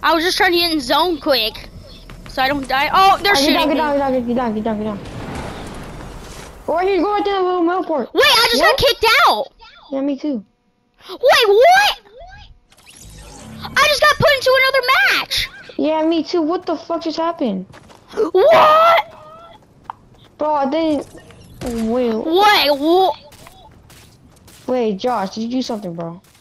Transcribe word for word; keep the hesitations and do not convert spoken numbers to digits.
I was just trying to get in zone quick, so I don't die. Oh, they're Right, shooting get me. down, get down, get down, get down, get down. Go right here, go right there, little Melport. Wait, I just What? got kicked out. Yeah, me too. Wait, what? I just got put into another match. Yeah, me too. What the fuck just happened? What? Bro, I didn't. Wait, Wait, what? wait, Josh, did you do something, bro?